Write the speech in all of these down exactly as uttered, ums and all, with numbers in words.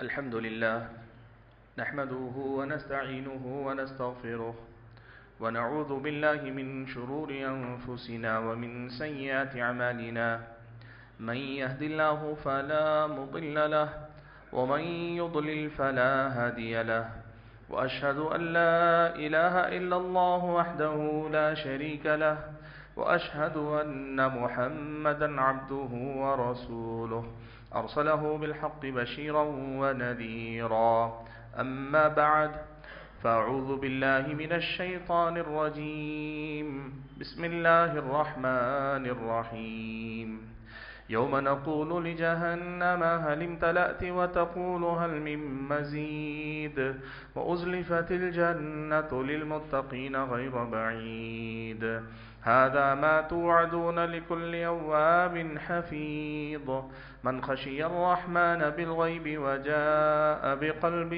الحمد لله نحمده ونستعينه ونستغفره ونعوذ بالله من شرور أنفسنا ومن سيئات أعمالنا من يهد الله فلا مضل له ومن يضلل فلا هادي له وأشهد أن لا إله إلا الله وحده لا شريك له وأشهد أن محمدا عبده ورسوله أرسله بالحق بشيرا ونذيرا. أما بعد فأعوذ بالله من الشيطان الرجيم. بسم الله الرحمن الرحيم. يوم نقول لجهنم هل امتلأت وتقول هل من مزيد وأزلفت الجنة للمتقين غير بعيد هذا ما توعدون لكل أواب حفيظ من خشي الرحمن بالغيب وجاء بقلب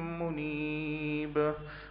منيب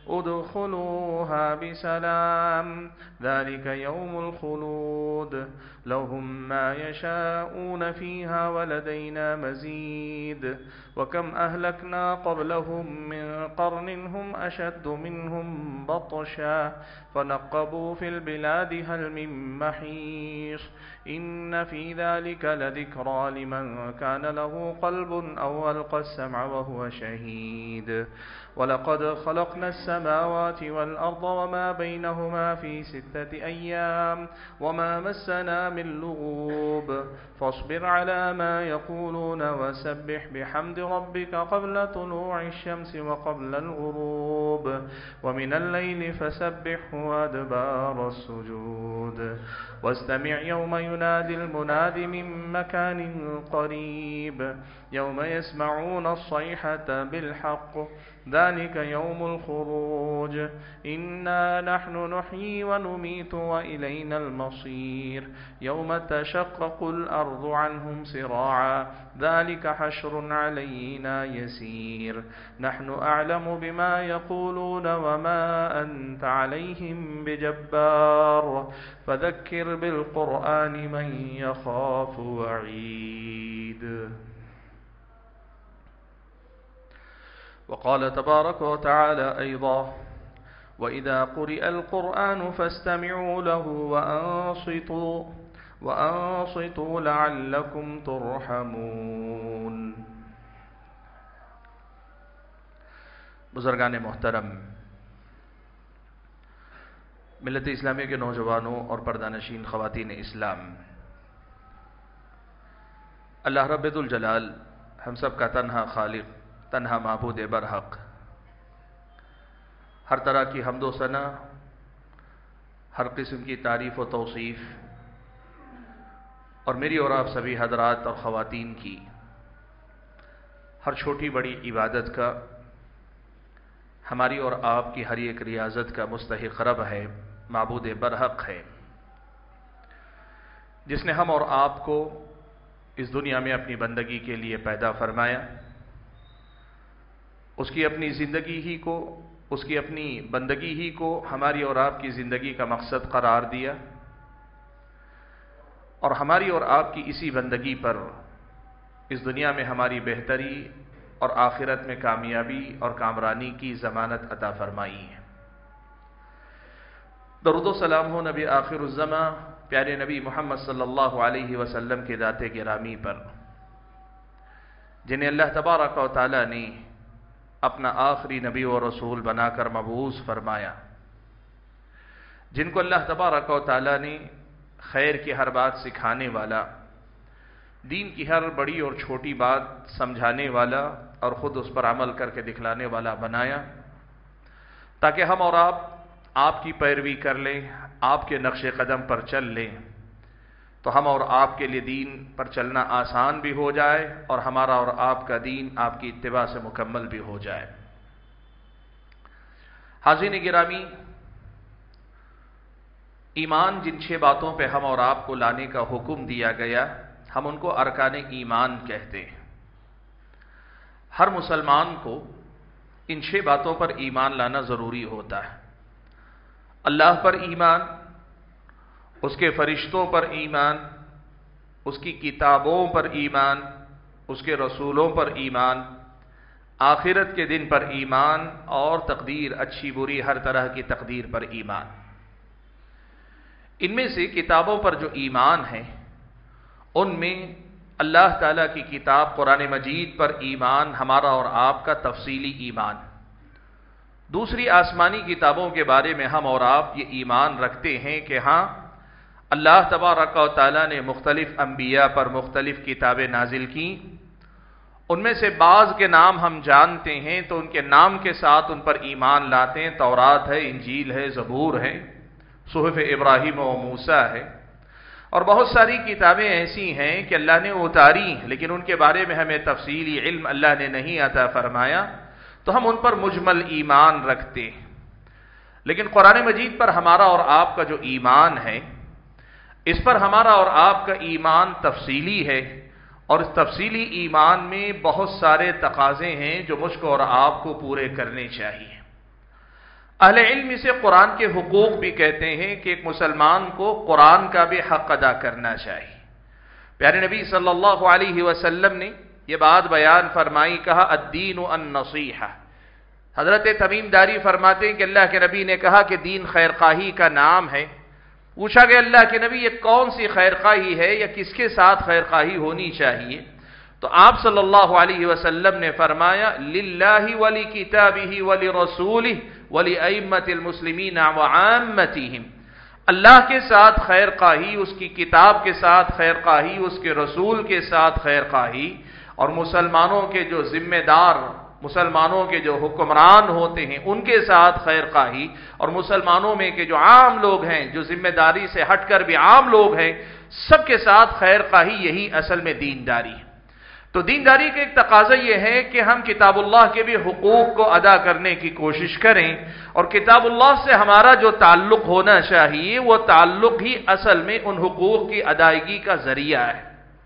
ادخلوها بسلام ذلك يوم الخلود لهم ما يشاءون فيها ولدينا مزيد وكم أهلكنا قبلهم من قرن هم أشد منهم بطشا فنقبوا في البلاد هل من محيص إن في ذلك لذكرى لمن كان له قلب أو ألقى السمع وهو شهيد ولقد خلقنا السماوات والأرض وما بينهما في ستة أيام وما مسنا من لغوب فاصبر على ما يقولون وسبح بحمد ربك قبل طلوع الشمس وقبل الغروب ومن الليل فسبحه وأدبار السجود واستمع يوم ينادي المناد من مكان قريب يوم يسمعون الصيحة بالحق ذلك يوم الخروج إنا نحن نحيي ونميت وإلينا المصير يوم تشقق الأرض عنهم سراعا ذلك حشر علينا يسير نحن أعلم بما يقولون وما أنت عليهم بجبار فذكر بالقرآن من يخاف وعيد. وقال تبارك وتعالى أيضا وإذا قرئ القرآن فاستمعوا له وأنصتوا وأنصتوا لعلكم ترحمون. بزرگان محترم، ملت اسلامی کے نوجوانوں اور پردہ نشین خواتین اسلام، اللہ رب ذوالجلال ہم سب کا تنہا خالق، تنہا معبود برحق، ہر طرح کی حمد و ثنا، ہر قسم کی تعریف و توصیف، اور میری اور آپ سبھی حضرات اور خواتین کی ہر چھوٹی بڑی عبادت کا، ہماری اور آپ کی ہر ایک ریاضت کا مستحق رب ہے، معبود برحق ہے، جس نے ہم اور آپ کو اس دنیا میں اپنی بندگی کے لیے پیدا فرمایا، اس کی اپنی زندگی ہی کو، اس کی اپنی بندگی ہی کو ہماری اور آپ کی زندگی کا مقصد قرار دیا، اور ہماری اور آپ کی اسی بندگی پر اس دنیا میں ہماری بہتری اور آخرت میں کامیابی اور کامرانی کی ضمانت عطا فرمائی ہے۔ درود و سلام ہو نبی آخر الزماں پیارے نبی محمد صلی اللہ علیہ وسلم کے ذات گرامی پر، جنہیں اللہ تبارک و تعالی نے اپنا آخری نبی و رسول بنا کر مبعوث فرمایا، جن کو اللہ تبارک و تعالی نے خیر کی ہر بات سکھانے والا، دین کی ہر بڑی اور چھوٹی بات سمجھانے والا اور خود اس پر عمل کر کے دکھلانے والا بنایا، تاکہ ہم اور آپ آپ کی پیروی کر لیں، آپ کے نقش قدم پر چل لیں، تو ہم اور آپ کے لیے دین پر چلنا آسان بھی ہو جائے اور ہمارا اور آپ کا دین آپ کی اتباع سے مکمل بھی ہو جائے۔ حاضرین گرامی، ایمان جن چھ باتوں پہ ہم اور آپ کو لانے کا حکم دیا گیا، ہم ان کو ارکان ایمان کہتے ہیں۔ ہر مسلمان کو ان چھ باتوں پر ایمان لانا ضروری ہوتا ہے۔ اللہ پر ایمان، اس کے فرشتوں پر ایمان، اس کی کتابوں پر ایمان، اس کے رسولوں پر ایمان، آخرت کے دن پر ایمان اور تقدیر اچھی بری ہر طرح کی تقدیر پر ایمان۔ ان میں سے کتابوں پر جو ایمان ہے ان میں اللہ تعالیٰ کی کتاب قرآن مجید پر ایمان ہمارا اور آپ کا تفصیلی ایمان۔ دوسری آسمانی کتابوں کے بارے میں ہم اور آپ یہ ایمان رکھتے ہیں کہ ہاں اللہ تبارک و تعالیٰ نے مختلف انبیاء پر مختلف کتابیں نازل کی، ان میں سے بعض کے نام ہم جانتے ہیں تو ان کے نام کے ساتھ ان پر ایمان لاتے ہیں۔ تورات ہے، انجیل ہے، زبور ہے، صحف ابراہیم و موسیٰ ہے، اور بہت ساری کتابیں ایسی ہیں کہ اللہ نے اتاری لیکن ان کے بارے میں ہمیں تفصیلی علم اللہ نے نہیں عطا فرمایا، تو ہم ان پر مجمل ایمان رکھتے ہیں۔ لیکن قرآن مجید پر ہمارا اور آپ کا جو ایمان ہے، اس پر ہمارا اور آپ کا ایمان تفصیلی ہے، اور اس تفصیلی ایمان میں بہت سارے تقاضے ہیں جو مجھ کو اور آپ کو پورے کرنے چاہیے۔ اہل علم اسے قرآن کے حقوق بھی کہتے ہیں کہ ایک مسلمان کو قرآن کا بھی حق ادا کرنا چاہیے۔ پیارے نبی صلی اللہ علیہ وسلم نے یہ بات بیان فرمائی، کہا الدین النصیحہ۔ حضرت تمیم داری فرماتے ہیں کہ اللہ کے نبی نے کہا کہ دین خیر خواہی کا نام ہے۔ پوچھا کہ اللہ کے نبی یہ کون سی خیر خواہی ہے یا کس کے ساتھ خیر خواہی ہونی چاہیے؟ تو آپ صلی اللہ علیہ وسلم نے فرمایا للہ ولی کتابہ ولی رسولہ ولی ائمۃ المسلمین وعامتہم، اللہ کے ساتھ خیر خواہی، اس کی کتاب کے ساتھ خیر خواہی، اس کے رسول کے ساتھ خیر خواہی، اور مسلمانوں کے جو ذمہ دار، مسلمانوں کے جو حکمران ہوتے ہیں ان کے ساتھ خیر خواہی، اور مسلمانوں میں کے جو عام لوگ ہیں، جو ذمہ داری سے ہٹ کر بھی عام لوگ ہیں، سب کے ساتھ خیر خواہی، یہی اصل میں دینداری ہے۔ تو دینداری کا ایک تقاضا یہ ہے کہ ہم کتاب اللہ کے بھی حقوق کو ادا کرنے کی کوشش کریں، اور کتاب اللہ سے ہمارا جو تعلق ہونا چاہیے وہ تعلق ہی اصل میں ان حقوق کی ادائیگی کا ذریعہ ہے۔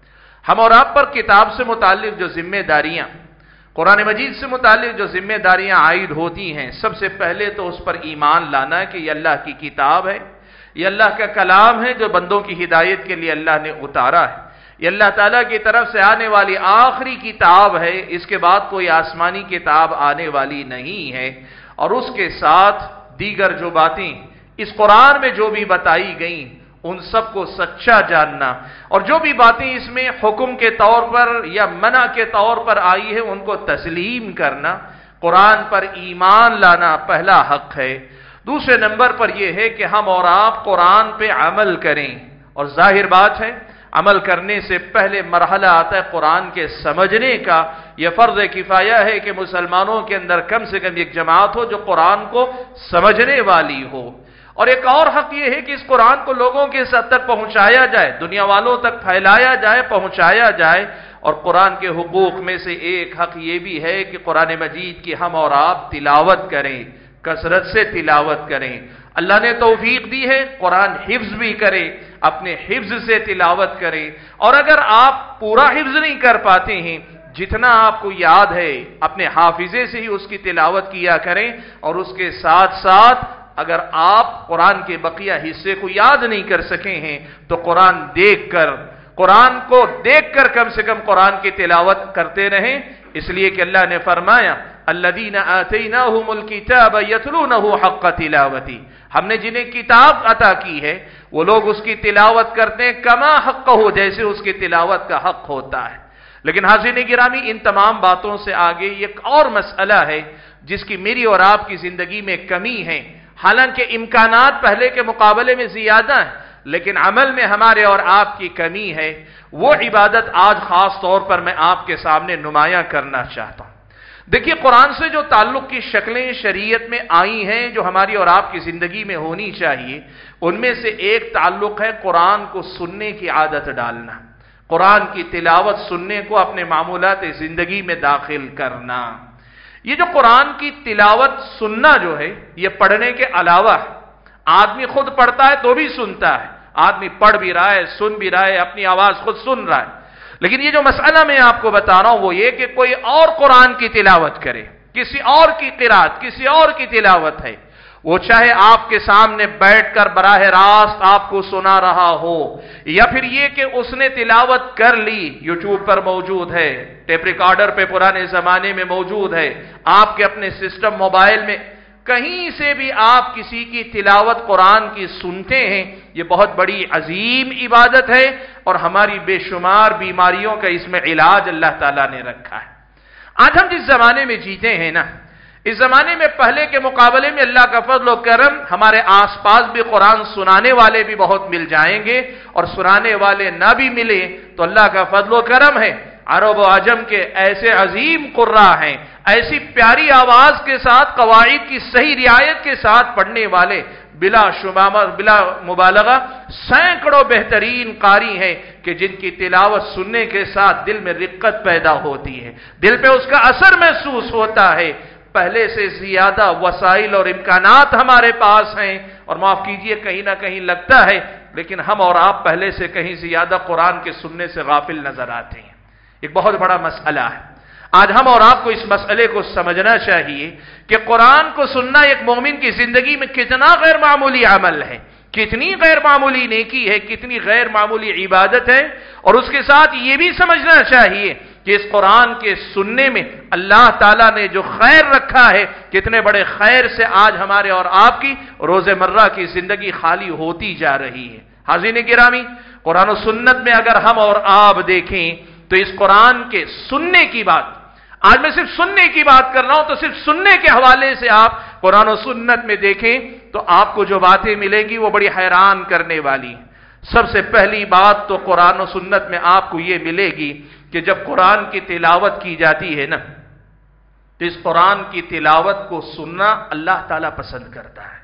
ہم اور آپ پر کتاب سے متعلق جو ذمہ داریاں، قرآن مجید سے متعلق جو ذمہ داریاں عائد ہوتی ہیں، سب سے پہلے تو اس پر ایمان لانا کہ یہ اللہ کی کتاب ہے، یہ اللہ کا کلام ہے جو بندوں کی ہدایت کے لیے اللہ نے اتارا ہے، یہ اللہ تعالیٰ کی طرف سے آنے والی آخری کتاب ہے، اس کے بعد کوئی آسمانی کتاب آنے والی نہیں ہے، اور اس کے ساتھ دیگر جو باتیں اس قرآن میں جو بھی بتائی گئیں ان سب کو سچا جاننا، اور جو بھی باتیں اس میں حکم کے طور پر یا منع کے طور پر آئی ہے ان کو تسلیم کرنا، قرآن پر ایمان لانا پہلا حق ہے۔ دوسرے نمبر پر یہ ہے کہ ہم اور آپ قرآن پہ عمل کریں، اور ظاہر بات ہے عمل کرنے سے پہلے مرحلہ آتا ہے قرآن کے سمجھنے کا۔ یہ فرض کفایہ ہے کہ مسلمانوں کے اندر کم سے کم ایک جماعت ہو جو قرآن کو سمجھنے والی ہو، اور ایک اور حق یہ ہے کہ اس قرآن کو لوگوں کے سطح تک پہنچایا جائے، دنیا والوں تک پھیلایا جائے، پہنچایا جائے۔ اور قرآن کے حقوق میں سے ایک حق یہ بھی ہے کہ قرآن مجید کی ہم اور آپ تلاوت کریں، کثرت سے تلاوت کریں۔ اللہ نے توفیق دی ہے قرآن حفظ بھی کرے، اپنے حفظ سے تلاوت کریں، اور اگر آپ پورا حفظ نہیں کر پاتے ہیں، جتنا آپ کو یاد ہے اپنے حافظے سے ہی اس کی تلاوت کیا کریں، اور اس کے ساتھ ساتھ اگر آپ قرآن کے بقیہ حصے کو یاد نہیں کر سکے ہیں تو قرآن دیکھ کر، قرآن کو دیکھ کر کم سے کم قرآن کی تلاوت کرتے رہیں، اس لیے کہ اللہ نے فرمایا الذین آتیناہم الکتاب یتلونہ حق تلاوتی، ہم نے جنہیں کتاب عطا کی ہے وہ لوگ اس کی تلاوت کرتے ہیں کما حق ہو، جیسے اس کی تلاوت کا حق ہوتا ہے۔ لیکن حاضرین گرامی، ان تمام باتوں سے آگے ایک اور مسئلہ ہے جس کی میری اور آپ کی زندگی میں کمی ہے، حالانکہ امکانات پہلے کے مقابلے میں زیادہ ہیں، لیکن عمل میں ہمارے اور آپ کی کمی ہے۔ وہ عبادت آج خاص طور پر میں آپ کے سامنے نمایاں کرنا چاہتا ہوں۔ دیکھیے، قرآن سے جو تعلق کی شکلیں شریعت میں آئی ہیں جو ہماری اور آپ کی زندگی میں ہونی چاہیے، ان میں سے ایک تعلق ہے قرآن کو سننے کی عادت ڈالنا، قرآن کی تلاوت سننے کو اپنے معمولات زندگی میں داخل کرنا۔ یہ جو قرآن کی تلاوت سننا جو ہے، یہ پڑھنے کے علاوہ آدمی خود پڑھتا ہے تو بھی سنتا ہے، آدمی پڑھ بھی رہا ہے، سن بھی رہا ہے، اپنی آواز خود سن رہا ہے، لیکن یہ جو مسئلہ میں آپ کو بتا رہا ہوں وہ یہ کہ کوئی اور قرآن کی تلاوت کرے، کسی اور کی قرات، کسی اور کی تلاوت ہے، وہ چاہے آپ کے سامنے بیٹھ کر براہ راست آپ کو سنا رہا ہو، یا پھر یہ کہ اس نے تلاوت کر لی، یوٹیوب پر موجود ہے، ٹیپ ریکارڈر پہ پرانے زمانے میں موجود ہے، آپ کے اپنے سسٹم موبائل میں، کہیں سے بھی آپ کسی کی تلاوت قرآن کی سنتے ہیں، یہ بہت بڑی عظیم عبادت ہے، اور ہماری بے شمار بیماریوں کا اس میں علاج اللہ تعالیٰ نے رکھا ہے۔ آج ہم جس زمانے میں جیتے ہیں نا، اس زمانے میں پہلے کے مقابلے میں اللہ کا فضل و کرم، ہمارے آس پاس بھی قرآن سنانے والے بھی بہت مل جائیں گے، اور سنانے والے نہ بھی ملے تو اللہ کا فضل و کرم ہے، عرب و عجم کے ایسے عظیم قراء ہیں، ایسی پیاری آواز کے ساتھ قواعد کی صحیح رعایت کے ساتھ پڑھنے والے بلا شمار بلا مبالغہ سینکڑوں بہترین قاری ہیں کہ جن کی تلاوت سننے کے ساتھ دل میں رقت پیدا ہوتی ہے، دل پہ اس کا اثر محسوس ہوتا ہے۔ پہلے سے زیادہ وسائل اور امکانات ہمارے پاس ہیں، اور معاف کیجئے کہیں نہ کہیں لگتا ہے لیکن ہم اور آپ پہلے سے کہیں زیادہ قرآن کے سننے سے غافل نظر آتے ہیں۔ ایک بہت بڑا مسئلہ ہے، آج ہم اور آپ کو اس مسئلے کو سمجھنا چاہیے کہ قرآن کو سننا ایک مومن کی زندگی میں کتنا غیر معمولی عمل ہے، کتنی غیر معمولی نیکی ہے، کتنی غیر معمولی عبادت ہے، اور اس کے ساتھ یہ بھی سمجھنا چاہیے کہ اس قرآن کے سننے میں اللہ تعالیٰ نے جو خیر رکھا ہے، کتنے بڑے خیر سے آج ہمارے اور آپ کی روزمرہ کی زندگی خالی ہوتی جا رہی ہے۔ حاضرین گرامی، قرآن و سنت میں اگر ہم اور آپ دیکھیں تو اس قرآن کے سننے کی بات، آج میں صرف سننے کی بات کر رہا ہوں، تو صرف سننے کے حوالے سے آپ قرآن و سنت میں دیکھیں تو آپ کو جو باتیں ملیں گی وہ بڑی حیران کرنے والی ہیں۔ سب سے پہلی بات تو قرآن و سنت میں آپ کو یہ ملے گی کہ جب قرآن کی تلاوت کی جاتی ہے نا، تو اس قرآن کی تلاوت کو سننا اللہ تعالیٰ پسند کرتا ہے۔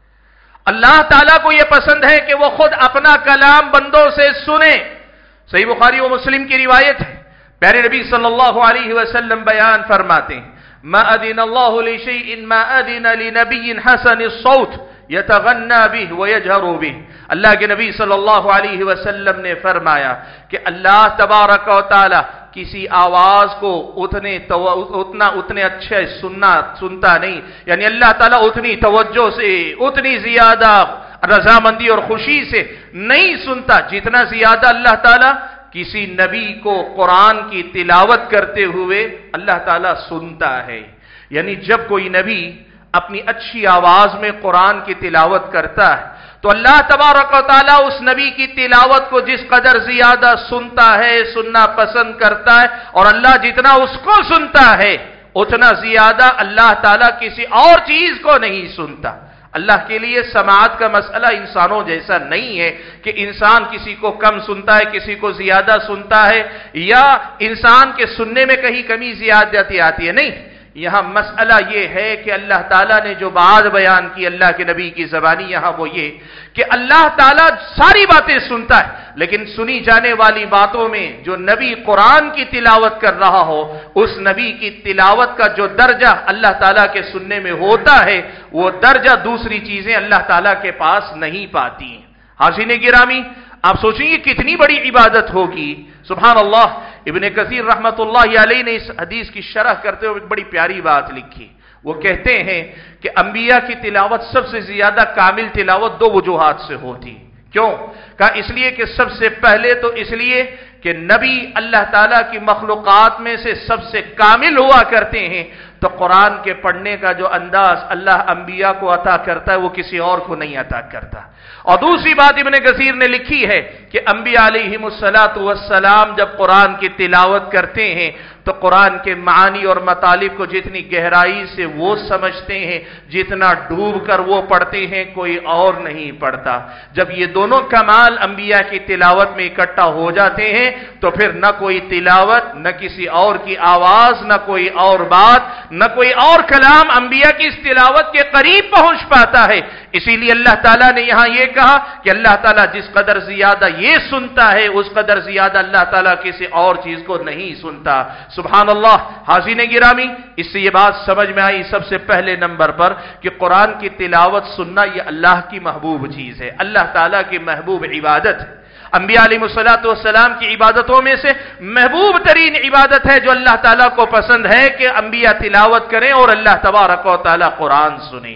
اللہ تعالیٰ کو یہ پسند ہے کہ وہ خود اپنا کلام بندوں سے سنے۔ صحیح بخاری و مسلم کی روایت ہے، پیارے نبی صلی اللہ علیہ وسلم بیان فرماتے ہیں، ما اذن اللہ لشیء ما اذن لنبی حسن الصوت یتغنى به ویجہر به۔ اللہ کے نبی صلی اللہ علیہ وسلم نے فرمایا کہ اللہ تبارک و تعالی کسی آواز کو اتنے اتنا اتنے اچھے سننا سنتا نہیں، یعنی اللہ تعالیٰ اتنی توجہ سے، اتنی زیادہ رضامندی اور خوشی سے نہیں سنتا جتنا زیادہ اللہ تعالیٰ کسی نبی کو قرآن کی تلاوت کرتے ہوئے اللہ تعالیٰ سنتا ہے۔ یعنی جب کوئی نبی اپنی اچھی آواز میں قرآن کی تلاوت کرتا ہے تو اللہ تبارک و تعالیٰ اس نبی کی تلاوت کو جس قدر زیادہ سنتا ہے، سننا پسند کرتا ہے، اور اللہ جتنا اس کو سنتا ہے اتنا زیادہ اللہ تعالیٰ کسی اور چیز کو نہیں سنتا۔ اللہ کے لیے سماعت کا مسئلہ انسانوں جیسا نہیں ہے کہ انسان کسی کو کم سنتا ہے، کسی کو زیادہ سنتا ہے، یا انسان کے سننے میں کہیں کمی زیادتی آتی ہے، نہیں۔ یہاں مسئلہ یہ ہے کہ اللہ تعالیٰ نے جو بات بیان کی اللہ کے نبی کی زبانی، یہاں وہ یہ کہ اللہ تعالیٰ ساری باتیں سنتا ہے، لیکن سنی جانے والی باتوں میں جو نبی قرآن کی تلاوت کر رہا ہو، اس نبی کی تلاوت کا جو درجہ اللہ تعالیٰ کے سننے میں ہوتا ہے، وہ درجہ دوسری چیزیں اللہ تعالیٰ کے پاس نہیں پاتی ہیں۔ حاضرین گرامی، آپ سوچیں یہ کتنی بڑی عبادت ہوگی، سبحان اللہ۔ ابن کثیر رحمت اللہ علیہ نے اس حدیث کی شرح کرتے ہوئے ایک بڑی پیاری بات لکھی، وہ کہتے ہیں کہ انبیاء کی تلاوت سب سے زیادہ کامل تلاوت دو وجوہات سے ہوتی۔ کیوں؟ کہا اس لیے کہ سب سے پہلے تو اس لیے کہ نبی اللہ تعالیٰ کی مخلوقات میں سے سب سے کامل ہوا کرتے ہیں، تو قرآن کے پڑھنے کا جو انداز اللہ انبیاء کو عطا کرتا ہے وہ کسی اور کو نہیں عطا کرتا۔ اور دوسری بات ابن کثیر نے لکھی ہے کہ انبیاء علیہم الصلاۃ والسلام جب قرآن کی تلاوت کرتے ہیں تو قرآن کے معانی اور مطالب کو جتنی گہرائی سے وہ سمجھتے ہیں، جتنا ڈوب کر وہ پڑھتے ہیں کوئی اور نہیں پڑھتا۔ جب یہ دونوں کمال انبیاء کی تلاوت میں اکٹھا ہو جاتے ہیں تو پھر نہ کوئی تلاوت، نہ کسی اور کی آواز، نہ کوئی اور بات، نہ کوئی اور کلام انبیاء کی اس تلاوت کے قریب پہنچ پاتا ہے۔ اسی لیے اللہ تعالیٰ نے یہاں یہ کہا کہ اللہ تعالیٰ جس قدر زیادہ یہ سنتا ہے اس قدر زیادہ اللہ تعالیٰ کسی اور چیز کو نہیں سنتا۔ سبحان اللہ۔ حاضرین گرامی، اس سے یہ بات سمجھ میں آئی سب سے پہلے نمبر پر کہ قرآن کی تلاوت سننا یہ اللہ کی محبوب چیز ہے، اللہ تعالیٰ کی محبوب عبادت ہے۔ انبیاء علیہ الصلوۃ والسلام کی عبادتوں میں سے محبوب ترین عبادت ہے جو اللہ تعالیٰ کو پسند ہے کہ انبیاء تلاوت کریں اور اللہ تبارک و تعالیٰ قرآن سنیں۔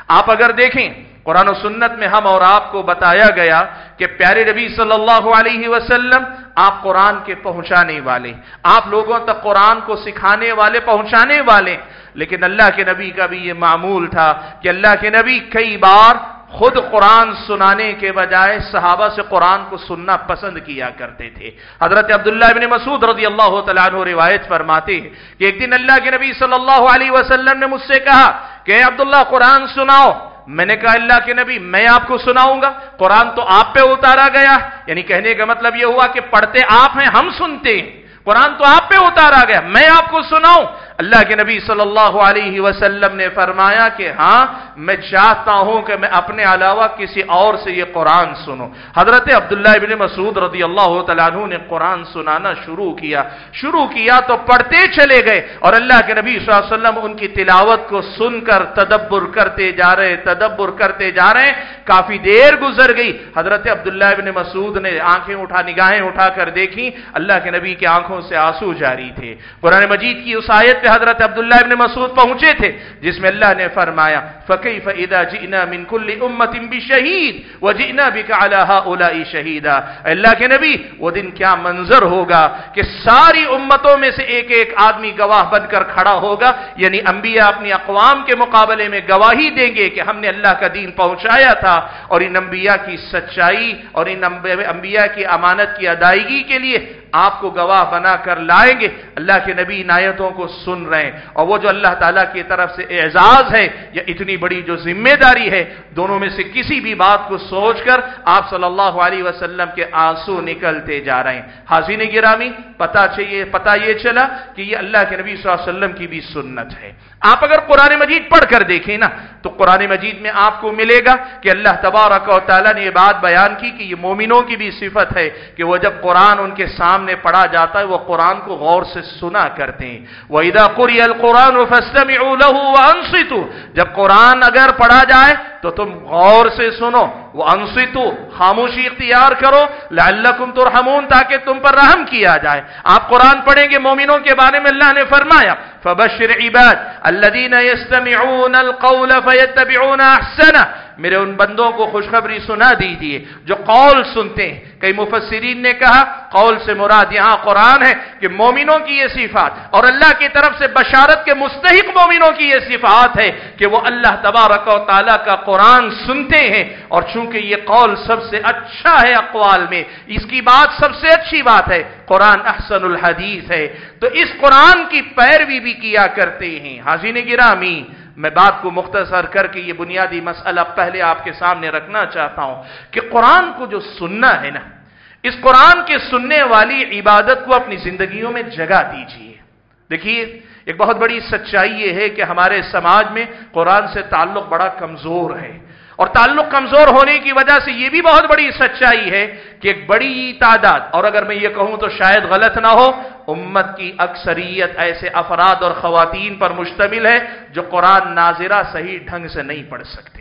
آپ اگر دیکھیں قرآن و سنت میں ہم اور آپ کو بتایا گیا کہ پیارے نبی صلی اللہ علیہ وسلم آپ قرآن کے پہنچانے والے، آپ لوگوں تک قرآن کو سکھانے والے، پہنچانے والے، لیکن اللہ کے نبی کا بھی یہ معمول تھا کہ اللہ کے نبی کئی بار خود قرآن سنانے کے بجائے صحابہ سے قرآن کو سننا پسند کیا کرتے تھے۔ حضرت عبداللہ ابن مسعود رضی اللہ تعالیٰ عنہ روایت فرماتے ہیں کہ ایک دن اللہ کے نبی صلی اللہ علیہ وسلم نے مجھ سے کہا کہ اے عبداللہ قرآن سناؤ۔ میں نے کہا اللہ کے نبی میں آپ کو سناؤں گا، قرآن تو آپ پہ اتارا گیا، یعنی کہنے کا مطلب یہ ہوا کہ پڑھتے آپ ہیں، ہم سنتے ہیں، قرآن تو آپ پہ اتارا گیا، میں آپ کو سناؤں؟ اللہ کے نبی صلی اللہ علیہ وسلم نے فرمایا کہ ہاں میں چاہتا ہوں کہ میں اپنے علاوہ کسی اور سے یہ قرآن سنوں۔ حضرت عبداللہ ابن مسعود رضی اللہ تعالیٰ عنہ نے قرآن سنانا شروع کیا شروع کیا تو پڑھتے چلے گئے، اور اللہ کے نبی صلی اللہ علیہ وسلم ان کی تلاوت کو سن کر تدبر کرتے جا رہے تدبر کرتے جا رہے کافی دیر گزر گئی۔ حضرت عبداللہ ابن مسعود نے آنکھیں اٹھا نگاہیں اٹھا کر دیکھی، اللہ کے نبی کی آنکھوں سے آنسو جاری تھے۔ قرآن مجید کی اس آیت پہ حضرت عبداللہ ابن مسعود پہنچے تھے جس میں اللہ نے فرمایا فَكَيْفَ إِذَا جِئْنَا مِن كُلِّ أُمَّةٍ بِشَهِيدٍ وَجِئْنَا بِكَ عَلَى هؤلاء شَهِيدًا۔ اللہ کے نبی وہ دن کیا منظر ہوگا کہ ساری امتوں میں سے ایک ایک آدمی گواہ بن کر کھڑا ہوگا، یعنی انبیاء اپنی اقوام کے مقابلے میں گواہی دیں گے کہ ہم نے اللہ کا دین پہنچایا تھا، اور ان انبیاء کی سچائی اور ان انبیاء کی امانت کی ادائیگی کے لیے آپ کو گواہ بنا کر لائیں گے۔ اللہ کے نبی ان آیتوں کو سن رہے ہیں، اور وہ جو اللہ تعالیٰ کی طرف سے اعزاز ہے یا اتنی بڑی جو ذمہ داری ہے، دونوں میں سے کسی بھی بات کو سوچ کر آپ صلی اللہ علیہ وسلم کے آنسو نکلتے جا رہے ہیں۔ حاضرین گرامی، پتہ چاہیے پتہ یہ چلا کہ یہ اللہ کے نبی صلی اللہ علیہ وسلم کی بھی سنت ہے۔ آپ اگر قرآن مجید پڑھ کر دیکھیں نا تو قرآن مجید میں آپ کو ملے گا کہ اللہ تبارک و تعالیٰ نے یہ بات بیان کی کہ یہ مومنوں کی بھی صفت ہے کہ وہ جب قرآن ان کے سامنے پڑھا جاتا ہے وہ قرآن کو غور سے سنا کرتے ہیں۔ وَإِذَا قُرِئَ الْقُرْآنُ فَاسْتَمِعُوا لَهُ وَأَنصِتُوا، جب قرآن اگر پڑھا جائے تو تم غور سے سنو، وَأَنصِتُوا، خاموشی اختیار کرو، لَعَلَّكُمْ تُرْحَمُونَ، تاکہ تم پر رحم کیا جائے۔ آپ قرآن پڑھیں گے، مومنوں کے بارے میں اللہ نے فرمایا فَبَشِّرْ عِبَادِ الَّذِينَ يَسْتَمِعُونَ الْقَوْلَ فَيَتَّبِعُونَ أَحْسَنَهُ، میرے ان بندوں کو خوشخبری سنا دیجیے جو قول سنتے ہیں۔ کئی مفسرین نے کہا قول سے مراد یہاں قرآن ہے کہ مومنوں کی یہ صفات، اور اللہ کی طرف سے بشارت کے مستحق مومنوں کی یہ صفات ہے کہ وہ اللہ تبارک و تعالیٰ کا قرآن سنتے ہیں، اور چونکہ یہ قول سب سے اچھا ہے اقوال میں، اس کی بات سب سے اچھی بات ہے، قرآن احسن الحدیث ہے، تو اس قرآن کی پیروی بھی کیا کرتے ہیں۔ حاضرین گرامی، میں بات کو مختصر کر کے یہ بنیادی مسئلہ پہلے آپ کے سامنے رکھنا چاہتا ہوں کہ قرآن کو جو سننا ہے نا، اس قرآن کے سننے والی عبادت کو اپنی زندگیوں میں جگہ دیجیے۔ دیکھیے، ایک بہت بڑی سچائی یہ ہے کہ ہمارے سماج میں قرآن سے تعلق بڑا کمزور ہے، اور تعلق کمزور ہونے کی وجہ سے یہ بھی بہت بڑی سچائی ہے کہ ایک بڑی تعداد، اور اگر میں یہ کہوں تو شاید غلط نہ ہو، امت کی اکثریت ایسے افراد اور خواتین پر مشتمل ہے جو قرآن ناظرہ صحیح ڈھنگ سے نہیں پڑھ سکتے۔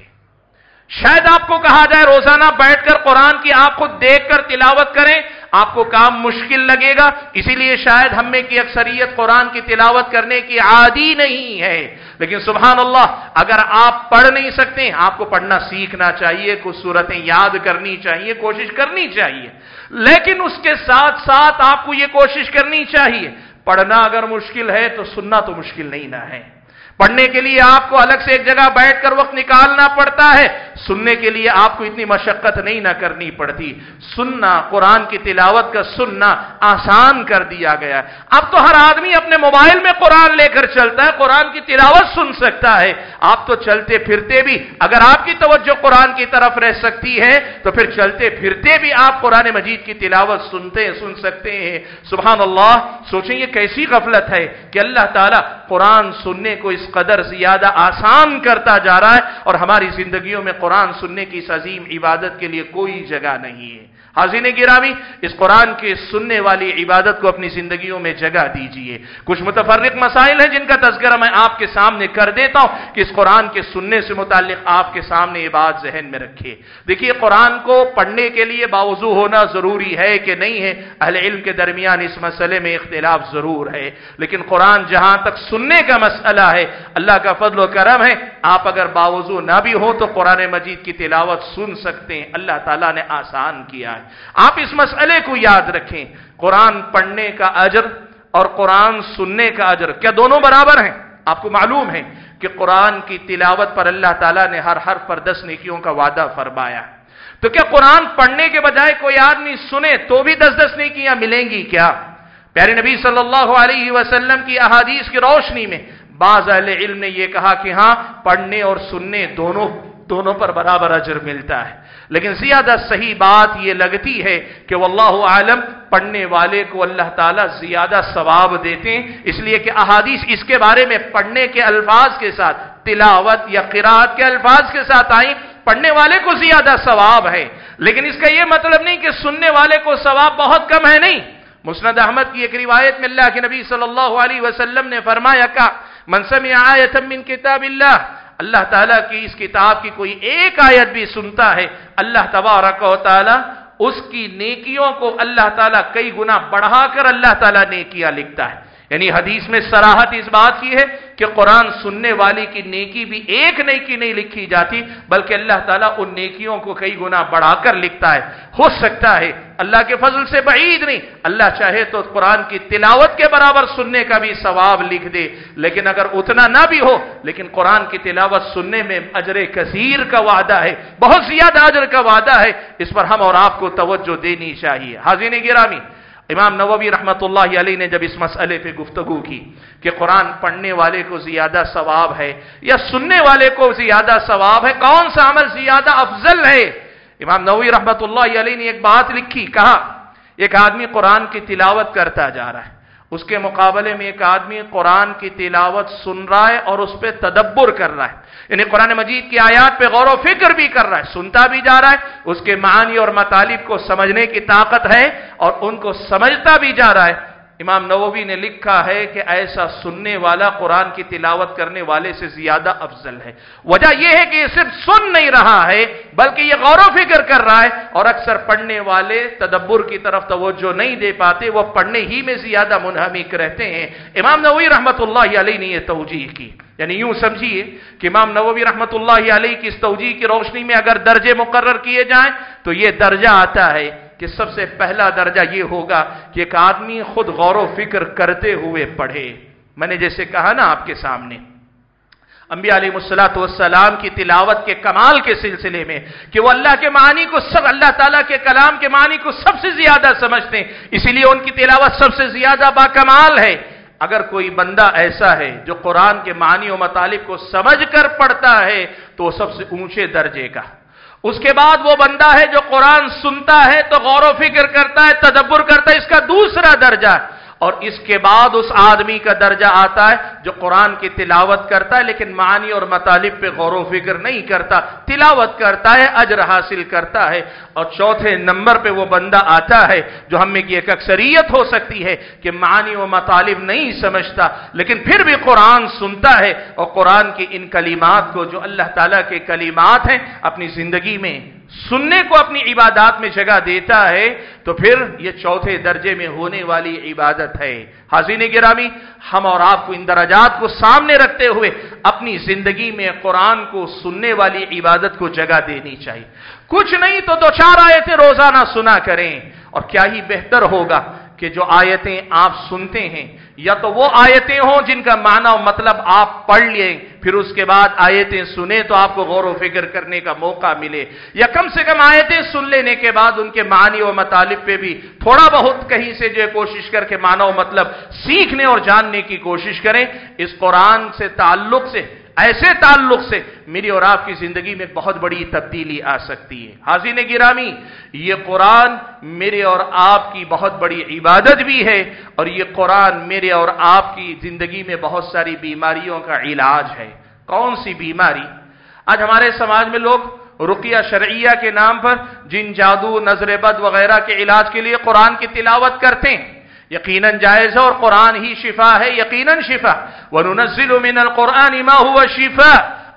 شاید آپ کو کہا جائے روزانہ بیٹھ کر قرآن کی آپ خود دیکھ کر تلاوت کریں، آپ کو کام مشکل لگے گا، اسی لیے شاید ہم میں کی اکثریت قرآن کی تلاوت کرنے کی عادی نہیں ہے۔ لیکن سبحان اللہ، اگر آپ پڑھ نہیں سکتے، آپ کو پڑھنا سیکھنا چاہیے، کچھ صورتیں یاد کرنی چاہیے، کوشش کرنی چاہیے، لیکن اس کے ساتھ ساتھ آپ کو یہ کوشش کرنی چاہیے، پڑھنا اگر مشکل ہے تو سننا تو مشکل نہیں نہ ہے۔ پڑھنے کے لیے آپ کو الگ سے ایک جگہ بیٹھ کر وقت نکالنا پڑتا ہے، سننے کے لیے آپ کو اتنی مشقت نہیں نہ کرنی پڑتی۔ سننا، قرآن کی تلاوت کا سننا آسان کر دیا گیا۔ اب تو ہر آدمی اپنے موبائل میں قرآن لے کر چلتا ہے، قرآن کی تلاوت سن سکتا ہے۔ آپ تو چلتے پھرتے بھی، اگر آپ کی توجہ قرآن کی طرف رہ سکتی ہے تو پھر چلتے پھرتے بھی آپ قرآن مجید کی تلاوت سنتے سن سکتے ہیں۔ سبحان اللہ، سوچیں یہ کیسی غفلت ہے کہ اللہ تعالیٰ قرآن سننے کو اس قدر زیادہ آسان کرتا جا رہا ہے، اور ہماری زندگیوں میں قرآن سننے کی اس عظیم عبادت کے لیے کوئی جگہ نہیں ہے۔ حاضرین گرامی، اس قرآن کے سننے والی عبادت کو اپنی زندگیوں میں جگہ دیجیے۔ کچھ متفرق مسائل ہیں جن کا تذکرہ میں آپ کے سامنے کر دیتا ہوں کہ اس قرآن کے سننے سے متعلق آپ کے سامنے یہ بات ذہن میں رکھیے۔ دیکھیے، قرآن کو پڑھنے کے لیے باوضو ہونا ضروری ہے کہ نہیں ہے، اہل علم کے درمیان اس مسئلے میں اختلاف ضرور ہے، لیکن قرآن جہاں تک سننے کا مسئلہ ہے اللہ کا فضل و کرم ہے، آپ اگر باوضو نہ بھی ہو تو قرآن مجید کی تلاوت سن سکتے ہیں، اللہ تعالیٰ نے آسان کیا ہے۔ آپ اس مسئلے کو یاد رکھیں، قرآن پڑھنے کا اجر اور قرآن سننے کا اجر کیا دونوں برابر ہیں؟ آپ کو معلوم ہے کہ قرآن کی تلاوت پر اللہ تعالیٰ نے ہر حرف پر دس نیکیوں کا وعدہ فرمایا، تو کیا قرآن پڑھنے کے بجائے کوئی آدمی سنے تو بھی دس دس نیکیاں ملیں گی کیا؟ پیارے نبی صلی اللہ علیہ وسلم کی احادیث کی روشنی میں بعض اہل علم نے یہ کہا کہ ہاں پڑھنے اور سننے دونوں دونوں پر برابر اجر ملتا ہے، لیکن زیادہ صحیح بات یہ لگتی ہے کہ واللہ عالم پڑھنے والے کو اللہ تعالیٰ زیادہ ثواب دیتے ہیں، اس لیے کہ احادیث اس کے بارے میں پڑھنے کے الفاظ کے ساتھ، تلاوت یا قراءت کے الفاظ کے ساتھ آئیں، پڑھنے والے کو زیادہ ثواب ہے، لیکن اس کا یہ مطلب نہیں کہ سننے والے کو ثواب بہت کم ہے، نہیں۔ مسند احمد کی ایک روایت میں اللہ کے نبی صلی اللہ علیہ وسلم نے فرمایا کہ من سمع آیۃ من کتاب اللہ، اللہ تعالیٰ کی اس کتاب کی کوئی ایک آیت بھی سنتا ہے، اللہ تبارک و تعالیٰ اس کی نیکیوں کو اللہ تعالیٰ کئی گنا بڑھا کر اللہ تعالیٰ نیکیاں لکھتا ہے۔ یعنی حدیث میں صراحت اس بات کی ہے کہ قرآن سننے والی کی نیکی بھی ایک نیکی نہیں لکھی جاتی، بلکہ اللہ تعالیٰ ان نیکیوں کو کئی گنا بڑھا کر لکھتا ہے۔ ہو سکتا ہے اللہ کے فضل سے بعید نہیں، اللہ چاہے تو قرآن کی تلاوت کے برابر سننے کا بھی ثواب لکھ دے، لیکن اگر اتنا نہ بھی ہو، لیکن قرآن کی تلاوت سننے میں اجر کثیر کا وعدہ ہے، بہت زیادہ اجر کا وعدہ ہے، اس پر ہم اور آپ کو توجہ دینی چاہیے۔ حاضرین گرامی، امام نووی رحمۃ اللہ علیہ نے جب اس مسئلے پہ گفتگو کی کہ قرآن پڑھنے والے کو زیادہ ثواب ہے یا سننے والے کو زیادہ ثواب ہے، کون سا عمل زیادہ افضل ہے، امام نووی رحمۃ اللہ علیہ نے ایک بات لکھی، کہا ایک آدمی قرآن کی تلاوت کرتا جا رہا ہے، اس کے مقابلے میں ایک آدمی قرآن کی تلاوت سن رہا ہے اور اس پہ تدبر کر رہا ہے، یعنی قرآن مجید کی آیات پہ غور و فکر بھی کر رہا ہے، سنتا بھی جا رہا ہے، اس کے معانی اور مطالب کو سمجھنے کی طاقت ہے اور ان کو سمجھتا بھی جا رہا ہے۔ امام نووی نے لکھا ہے کہ ایسا سننے والا قرآن کی تلاوت کرنے والے سے زیادہ افضل ہے۔ وجہ یہ ہے کہ یہ صرف سن نہیں رہا ہے بلکہ یہ غور و فکر کر رہا ہے، اور اکثر پڑھنے والے تدبر کی طرف توجہ نہیں دے پاتے، وہ پڑھنے ہی میں زیادہ منہمک رہتے ہیں۔ امام نووی رحمۃ اللہ علیہ نے یہ توجیہ کی، یعنی یوں سمجھیے کہ امام نووی رحمۃ اللہ علیہ کی اس توجیہ کی روشنی میں اگر درجے مقرر کیے جائیں تو یہ درجہ آتا ہے کہ سب سے پہلا درجہ یہ ہوگا کہ ایک آدمی خود غور و فکر کرتے ہوئے پڑھے۔ میں نے جیسے کہا نا آپ کے سامنے انبیاء علیہ الصلوۃ والسلام کی تلاوت کے کمال کے سلسلے میں کہ وہ اللہ کے معنی کو سب اللہ تعالیٰ کے کلام کے معنی کو سب سے زیادہ سمجھتے ہیں، اسی لیے ان کی تلاوت سب سے زیادہ باکمال ہے۔ اگر کوئی بندہ ایسا ہے جو قرآن کے معنی و مطالب کو سمجھ کر پڑھتا ہے تو وہ سب سے اونچے درجے کا۔ اس کے بعد وہ بندہ ہے جو قرآن سنتا ہے تو غور و فکر کرتا ہے، تدبر کرتا ہے، اس کا دوسرا درجہ، اور اس کے بعد اس آدمی کا درجہ آتا ہے جو قرآن کی تلاوت کرتا ہے لیکن معانی اور مطالب پہ غور و فکر نہیں کرتا، تلاوت کرتا ہے، اجر حاصل کرتا ہے، اور چوتھے نمبر پہ وہ بندہ آتا ہے جو ہم میں کی ایک اکثریت ہو سکتی ہے کہ معانی و مطالب نہیں سمجھتا لیکن پھر بھی قرآن سنتا ہے اور قرآن کی ان کلمات کو جو اللہ تعالیٰ کے کلمات ہیں اپنی زندگی میں سننے کو اپنی عبادات میں جگہ دیتا ہے، تو پھر یہ چوتھے درجے میں ہونے والی عبادت ہے۔ حاضرین گرامی، ہم اور آپ کو ان درجات کو سامنے رکھتے ہوئے اپنی زندگی میں قرآن کو سننے والی عبادت کو جگہ دینی چاہیے۔ کچھ نہیں تو دو چار آیتیں روزانہ سنا کریں، اور کیا ہی بہتر ہوگا کہ جو آیتیں آپ سنتے ہیں یا تو وہ آیتیں ہوں جن کا معنی و مطلب آپ پڑھ لیں، پھر اس کے بعد آیتیں سنیں تو آپ کو غور و فکر کرنے کا موقع ملے، یا کم سے کم آیتیں سن لینے کے بعد ان کے معنی و مطالب پہ بھی تھوڑا بہت کہیں سے جو کوشش کر کے معنی و مطلب سیکھنے اور جاننے کی کوشش کریں۔ اس قرآن سے تعلق سے، ایسے تعلق سے میری اور آپ کی زندگی میں بہت بڑی تبدیلی آ سکتی ہے۔ حاضرین گرامی، یہ قرآن میرے اور آپ کی بہت بڑی عبادت بھی ہے، اور یہ قرآن میرے اور آپ کی زندگی میں بہت ساری بیماریوں کا علاج ہے۔ کون سی بیماری؟ آج ہمارے سماج میں لوگ رقیہ شرعیہ کے نام پر جن، جادو، نظر بد وغیرہ کے علاج کے لیے قرآن کی تلاوت کرتے ہیں، یقیناً جائز ہے اور قرآن ہی شفا ہے، یقیناً شفا۔ وَنُنَزِّلُ مِنَ الْقُرْآنِ مَا هُوَ شِفَاءٌ،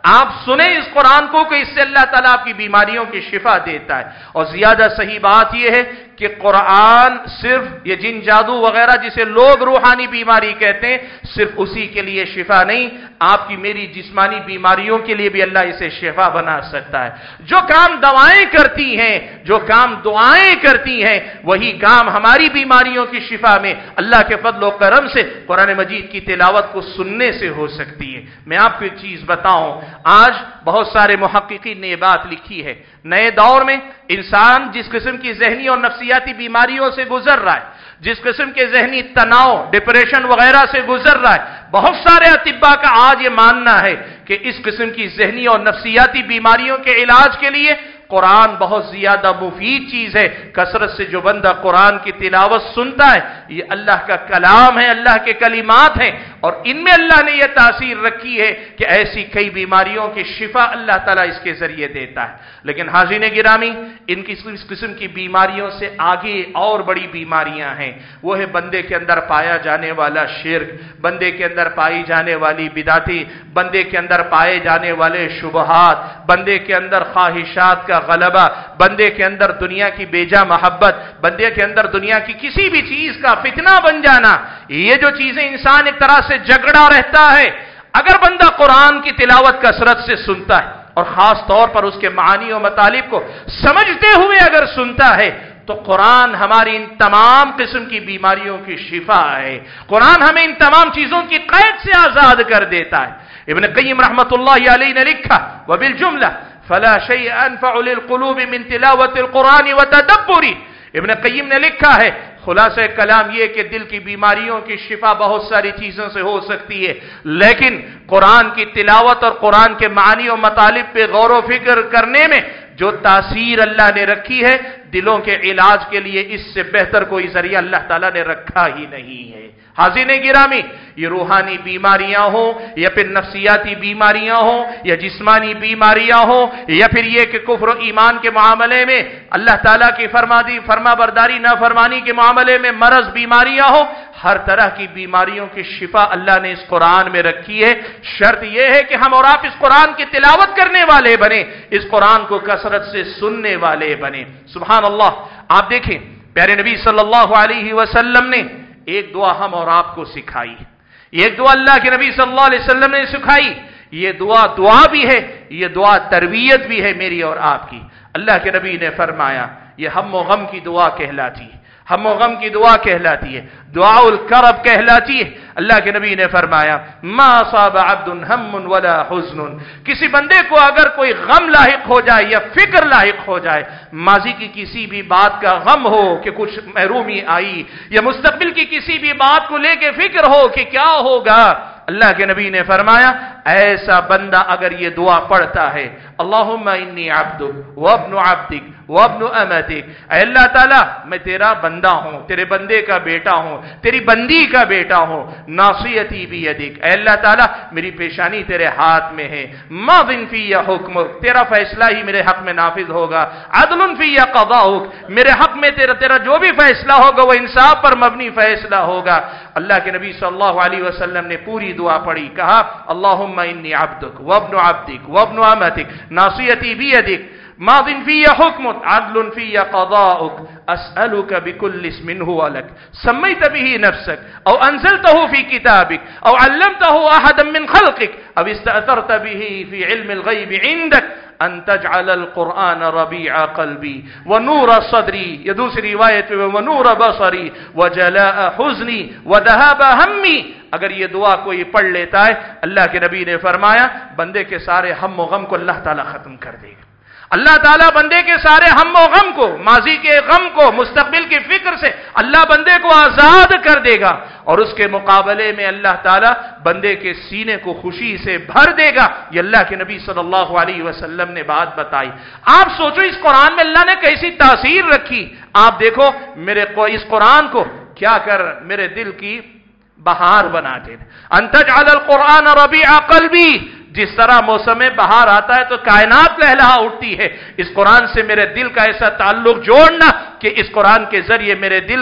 آپ سنیں اس قرآن کو کہ اس سے اللہ تعالیٰ آپ کی بیماریوں کی شفا دیتا ہے. اور زیادہ صحیح بات یہ ہے کہ قرآن صرف یہ جن جادو وغیرہ جسے لوگ روحانی بیماری کہتے ہیں صرف اسی کے لیے شفا نہیں، آپ کی میری جسمانی بیماریوں کے لیے بھی اللہ اسے شفا بنا سکتا ہے. جو کام دوائیں کرتی ہیں، جو کام دعائیں کرتی ہیں، وہی کام ہماری بیماریوں کی شفا میں اللہ کے فضل و کرم سے قرآن مجید کی تلاوت کو سننے سے ہو سکتی ہے. میں آپ کو ایک چیز بتاؤں، آج بہت سارے محققین نے یہ بات لکھی ہے، نئے دور میں انسان جس قسم کی ذہنی اور نفسیاتی بیماریوں سے گزر رہا ہے، جس قسم کے ذہنی تناؤ، ڈپریشن وغیرہ سے گزر رہا ہے، بہت سارے اطباء کا آج یہ ماننا ہے کہ اس قسم کی ذہنی اور نفسیاتی بیماریوں کے علاج کے لیے قرآن بہت زیادہ مفید چیز ہے. کثرت سے جو بندہ قرآن کی تلاوت سنتا ہے، یہ اللہ کا کلام ہے، اللہ کے کلمات ہیں، اور ان میں اللہ نے یہ تاثیر رکھی ہے کہ ایسی کئی بیماریوں کی شفا اللہ تعالیٰ اس کے ذریعے دیتا ہے. لیکن حاضرین گرامی، ان کی اس قسم کی بیماریوں سے آگے اور بڑی بیماریاں ہیں. وہ ہے بندے کے اندر پایا جانے والا شرک، بندے کے اندر پائی جانے والی بدعتی، بندے کے اندر پائے جانے والے شبہات، بندے کے اندر خواہشات کا غلبہ، بندے کے اندر دنیا کی بیجا محبت، بندے کے اندر دنیا کی کسی بھی چیز کا فتنہ بن جانا. یہ جو چیزیں انسان ایک طرح سے جھگڑا رہتا ہے، اگر بندہ قرآن کی تلاوت کثرت سے سنتا ہے اور خاص طور پر اس کے معانی و مطالب کو سمجھتے ہوئے اگر سنتا ہے، تو قرآن ہماری ان تمام قسم کی بیماریوں کی شفا ہے. قرآن ہمیں ان تمام چیزوں کی قید سے آزاد کر دیتا ہے. ابن قیم رحمۃ اللہ علیہ نے لکھا، وبالجملہ فلا شيء انفع للقلوب من تلاوة القرآن وتدبره. ابن قیم نے لکھا ہے، خلاصہ کلام یہ کہ دل کی بیماریوں کی شفا بہت ساری چیزوں سے ہو سکتی ہے، لیکن قرآن کی تلاوت اور قرآن کے معانی و مطالب پہ غور و فکر کرنے میں جو تاثیر اللہ نے رکھی ہے، دلوں کے علاج کے لیے اس سے بہتر کوئی ذریعہ اللہ تعالیٰ نے رکھا ہی نہیں ہے. حاضرین گرامی، یہ روحانی بیماریاں ہوں یا پھر نفسیاتی بیماریاں ہوں یا جسمانی بیماریاں ہوں یا پھر یہ کہ کفر و ایمان کے معاملے میں اللہ تعالیٰ کی فرمادی فرما برداری نافرمانی کے معاملے میں مرض بیماریاں ہوں، ہر طرح کی بیماریوں کی شفا اللہ نے اس قرآن میں رکھی ہے. شرط یہ ہے کہ ہم اور آپ اس قرآن کی تلاوت کرنے والے بنے، اس قرآن کو کثرت سے سننے والے بنے. سبحان اللہ. آپ دیکھیں پیارے نبی صلی اللہ علیہ وسلم نے ایک دعا ہم اور آپ کو سکھائی، ایک دعا اللہ کے نبی صلی اللہ علیہ وسلم نے سکھائی. یہ دعا دعا بھی ہے، یہ دعا تربیت بھی ہے میری اور آپ کی. اللہ کے نبی نے فرمایا یہ ہم و غم کی دعا کہلاتی ہے، ہم و غم کی دعا کہلاتی ہے، دعا الکرب کہلاتی ہے. اللہ کے نبی نے فرمایا ما اصاب عبد هم ولا حزن. کسی بندے کو اگر کوئی غم لاحق ہو جائے یا فکر لاحق ہو جائے، ماضی کی کسی بھی بات کا غم ہو کہ کچھ محرومی آئی، یا مستقبل کی کسی بھی بات کو لے کے فکر ہو کہ کیا ہوگا، اللہ کے نبی نے فرمایا ایسا بندہ اگر یہ دعا پڑھتا ہے، اللہم انی عبدک وابن عبدک وابن امتک، اے اللہ تعالیٰ میں تیرا بندہ ہوں، تیرے بندے کا بیٹا ہوں، تیری بندی کا بیٹا ہوں، ناصیتی بیدک، اے اللہ تعالیٰ میری پیشانی تیرے ہاتھ میں ہے، ماض فی حکمک، تیرا فیصلہ ہی میرے حق میں نافذ ہوگا، عدل فی قضاؤک، میرے حق میں تیرا تیرا جو بھی فیصلہ ہوگا وہ انصاف پر مبنی فیصلہ ہوگا. اللہ کے نبی صلی اللہ علیہ وسلم نے پوری دعا پڑھی، کہا اللہم انی عبدک وابن عبدک وابن امتک ناصیتی بیدک ماض فی حکمک عدل فی قضاؤک اسألک بکل اسم هو لک سمیت به نفسک او انزلته فی کتابک او علمته احدا من خلقک او استأثرت به فی علم الغیب عندک ان تجعل القرآن ربیع قلبی ونور صدری، یہ دوسری روایت میں ونور بصری وجلاء حزنی وذهاب ہمی. اگر یہ دعا کوئی پڑھ لیتا ہے، اللہ کے نبی نے فرمایا بندے کے سارے ہم و غم کو اللہ تعالیٰ ختم کر دے گا. اللہ تعالیٰ بندے کے سارے ہم و غم کو، ماضی کے غم کو، مستقبل کی فکر سے اللہ بندے کو آزاد کر دے گا، اور اس کے مقابلے میں اللہ تعالیٰ بندے کے سینے کو خوشی سے بھر دے گا. یہ اللہ کے نبی صلی اللہ علیہ وسلم نے بات بتائی. آپ سوچو اس قرآن میں اللہ نے کیسی تاثیر رکھی. آپ دیکھو میرے اس قرآن کو کیا کر میرے دل کی بہار بنا دے. ان تجعل القرآن ربیع قلبی، جس طرح موسم بہار آتا ہے تو کائنات لہلہا اٹھتی ہے، اس قرآن سے میرے دل کا ایسا تعلق جوڑنا کہ اس قرآن کے ذریعے میرے دل کو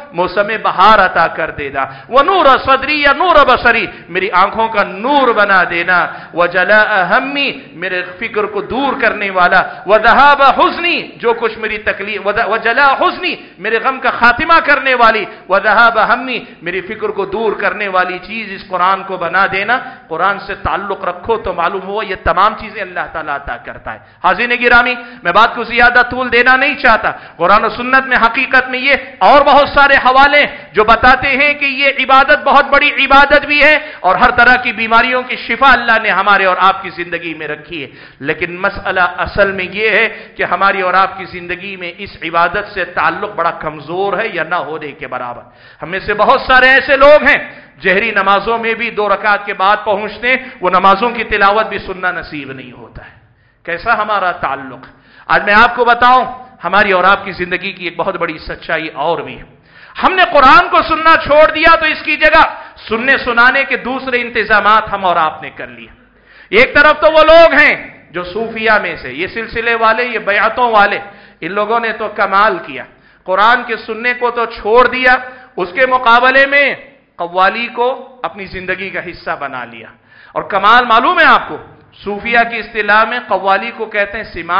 मौसम बहार अता कर देना, व नूर सदरी या नूर बसरी, मेरी आंखों का नूर बना देना, व जला हम्मी, मेरे फिक्र को दूर करने वाला, व दहाब हुस्नी, जो कुछ मेरी तकलीफ, व जला हुस्नी, मेरे गम का खातिमा करने वाली, व दहाब हम्मी, मेरी फिक्र को दूर करने वाली चीज इस कुरान को बना देना। कुरान से ताल्लुक रखो तो मालूम हुआ ये तमाम चीजें अल्लाह ताला अता करता है। हाज़िन गिरामी, मैं बात को ज्यादा तूल देना नहीं चाहता। कुरान और सुन्नत में हकीकत में ये और बहुत सारे हवाले जो बताते हैं कि ये इबादत बहुत बड़ी इबादत भी है और हर तरह की बीमारियों की शिफा अल्लाह ने हमारे और आपकी जिंदगी में रखी है। लेकिन मसला असल में ये है कि हमारी और आपकी जिंदगी में इस इबादत से ताल्लुक बड़ा कमजोर है या ना होने के बराबर। हमें से बहुत सारे ऐसे लोग हैं जहरी नमाजों में भी दो रकात के बाद पहुंचते, वो नमाजों की तिलावत भी सुनना नसीब नहीं होता है। कैसा हमारा ताल्लुक। आज मैं आपको बताऊं, हमारी और आपकी जिंदगी की एक बहुत बड़ी सच्चाई और भी है। हमने कुरान को सुनना छोड़ दिया तो इसकी जगह सुनने सुनाने के दूसरे इंतजामात हम और आपने कर लिए। एक तरफ तो वो लोग हैं जो सूफिया में से, ये सिलसिले वाले, ये बैअतों वाले, इन लोगों ने तो कमाल किया, कुरान के सुनने को तो छोड़ दिया, उसके मुकाबले में कव्वाली को अपनी जिंदगी का हिस्सा बना लिया। और कमाल मालूम है आपको, सूफिया की इस्तिलाह में कव्वाली को कहते हैं सिमा।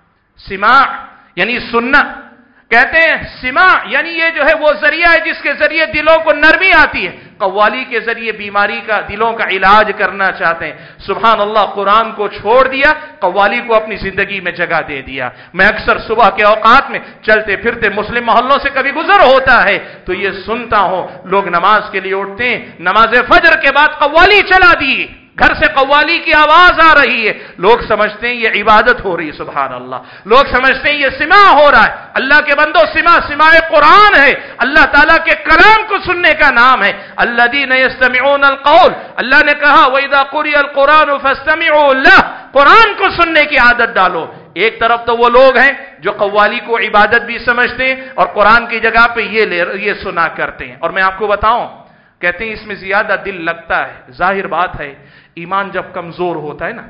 सिमा यानी सुनना। कहते हैं सिमा यानी ये जो है वो जरिया है जिसके जरिए दिलों को नरमी आती है। कव्वाली के जरिए बीमारी का, दिलों का इलाज करना चाहते हैं। सुभान अल्लाह, कुरान को छोड़ दिया, कव्वाली को अपनी जिंदगी में जगह दे दिया। मैं अक्सर सुबह के औकात में चलते फिरते मुस्लिम मोहल्लों से कभी गुजर होता है तो ये सुनता हूं, लोग नमाज के लिए उठते हैं, नमाज फजर के बाद कव्वाली चला दी, घर से कव्वाली की आवाज आ रही है, लोग समझते हैं ये इबादत हो रही है। सुभान अल्लाह, लोग समझते हैं ये सिमा हो रहा है। अल्लाह के बंदो, सिमा सिमाए कुरान है, अल्लाह ताला के कलाम को सुनने का नाम है। अल्लज़ीना यस्तमिऊन अल-क़ौल, अल्लाह ने कहा वइज़ा क़ुरिअ अल-क़ुरान फ़स्तमिऊ लह, कुरान को सुनने की आदत डालो। एक तरफ तो वो लोग हैं जो कव्वाली को इबादत भी समझते हैं और कुरान की जगह पे ये ले ये सुना करते हैं। और मैं आपको बताऊं, कहते हैं इसमें ज्यादा दिल लगता है। जाहिर बात है, ईमान जब कमजोर होता है ना,